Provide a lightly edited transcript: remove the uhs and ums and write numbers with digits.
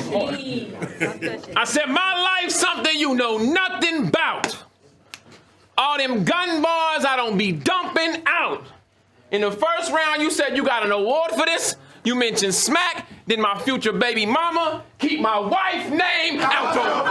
I said, my life something you know nothing about. All them gun bars I don't be dumping out. In the first round, you said you got an award for this. You mentioned smack, then my future baby mama. Keep my wife name out your